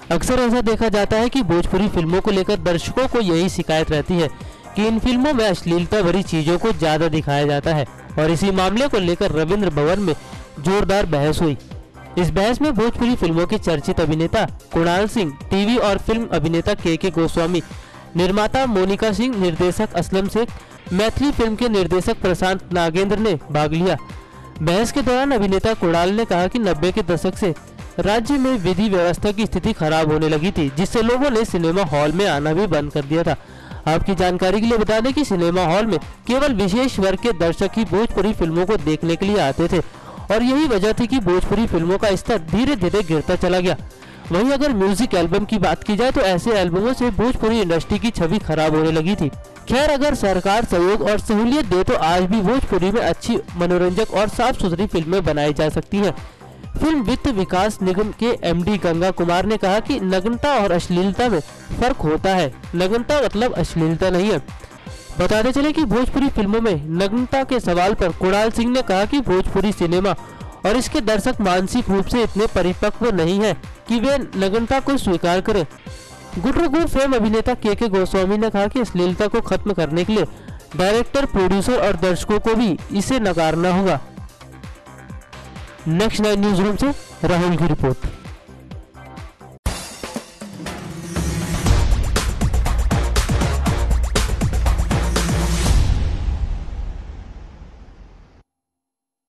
अक्सर ऐसा देखा जाता है कि भोजपुरी फिल्मों को लेकर दर्शकों को यही शिकायत रहती है कि इन फिल्मों में अश्लीलता भरी चीजों को ज्यादा दिखाया जाता है और इसी मामले को लेकर रविंद्र भवन में जोरदार बहस हुई। इस बहस में भोजपुरी फिल्मों के चर्चित अभिनेता कुणाल सिंह, टीवी और फिल्म अभिनेता के गोस्वामी, निर्माता मोनिका सिंह, निर्देशक असलम शेख, मैथिली फिल्म के निर्देशक प्रशांत नागेंद्र ने भाग लिया। बहस के दौरान अभिनेता कुणाल ने कहा कि 90 के दशक से राज्य में विधि व्यवस्था की स्थिति खराब होने लगी थी, जिससे लोगों ने सिनेमा हॉल में आना भी बंद कर दिया था। आपकी जानकारी के लिए बता दें कि सिनेमा हॉल में केवल विशेष वर्ग के दर्शक ही भोजपुरी फिल्मों को देखने के लिए आते थे और यही वजह थी कि भोजपुरी फिल्मों का स्तर धीरे धीरे गिरता चला गया। वहीं अगर म्यूजिक एल्बम की बात की जाए तो ऐसे एल्बमों से भोजपुरी इंडस्ट्री की छवि खराब होने लगी थी। खैर, अगर सरकार सहयोग और सहूलियत दे तो आज भी भोजपुरी में अच्छी, मनोरंजक और साफ सुथरी फिल्में बनाई जा सकती हैं। फिल्म वित्त विकास निगम के एमडी गंगा कुमार ने कहा कि नग्नता और अश्लीलता में फर्क होता है। नग्नता मतलब अश्लीलता नहीं है। बताते चले कि भोजपुरी फिल्मों में नग्नता के सवाल पर कुणाल सिंह ने कहा कि भोजपुरी सिनेमा और इसके दर्शक मानसिक रूप से इतने परिपक्व नहीं है कि वे नग्नता को स्वीकार करें। गुटरगु फेम अभिनेता के गोस्वामी ने कहा कि अश्लीलता को खत्म करने के लिए डायरेक्टर, प्रोड्यूसर और दर्शकों को भी इसे नकारना होगा। नेक्स्ट 9 न्यूज रूम से राहुल की रिपोर्ट।